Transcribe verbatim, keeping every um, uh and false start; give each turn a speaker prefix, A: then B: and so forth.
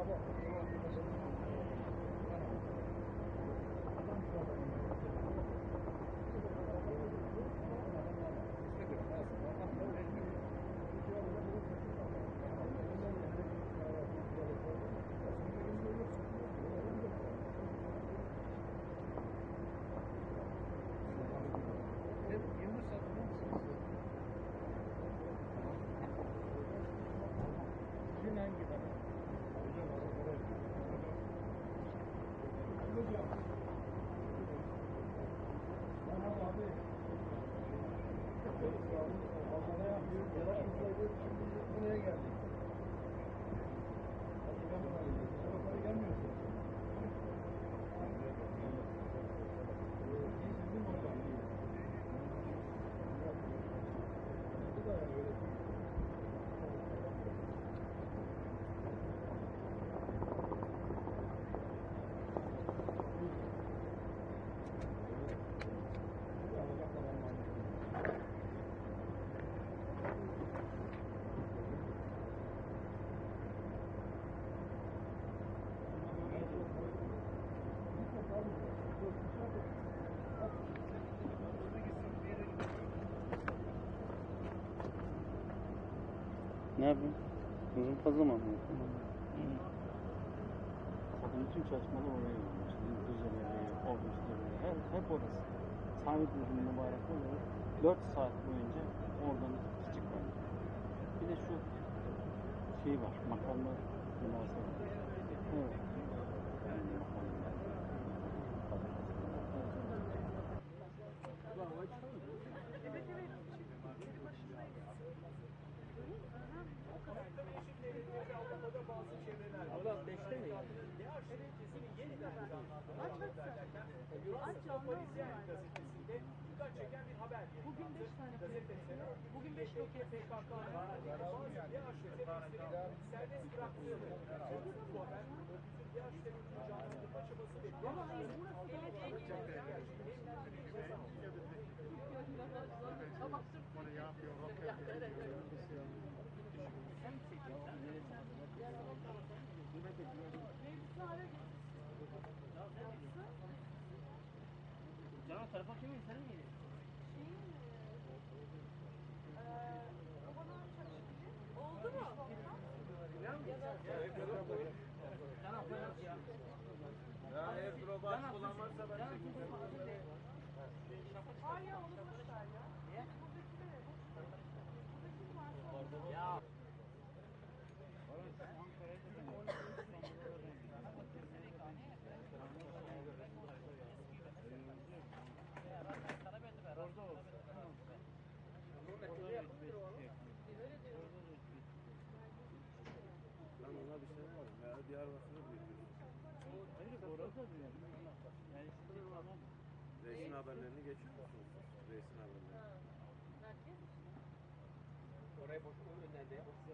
A: Buraya geldik.
B: Ne yapayım? Uzun fazla mı anlıyorsun?
C: Zaten bütün çalışmalar oraya yönelmiş. Düzeneleri, obüsleri, hep, hep orası. Sabit bir gün mübarek oluyor. dört saat boyunca oradan çıkmadı. Bir de şu şey var, makamlar binası var. Evet. Yani makamlar.
D: Evet evet. Çeviri başındayız. O kadar.
E: Avrupa'da bazı çevreler var.
C: Abla beşte mi yani?
E: Diyar şirketini yeniden canlandırmaya
D: Aç aç
E: derken
D: Aç
E: Fransa
D: canlı
E: Parisien
D: var.
E: gazetesinde dikkat çeken bir haber yayınlandı.
D: Bugün beş tane
E: Gazetesine
D: Bugün beş roket
E: P K K'nın bazı Diyar teröristlerin serbest bıraktığını bu haber örgütün Diyar terörünü canlandırma çabası ve
D: Ama hayır burası
C: Canım tarafa kimin? Senin miydi?
D: Oldu mu?
A: Ya airdrop aç olan varsa ben çekeyim.
D: Hayır ya onu boş ver ya. Buradakileri boş ver. Buradaki varsa
C: Ya.
A: Ben ona bir şey yapmadım. Ya Diyarbakır'ı büyütüyorsun.
C: Hayır, orada diyor. Yani şimdi tamam.
A: Reisin haberlerini geçiyorsunuz. Reisin haberlerini.
E: oraya bakın onun önünde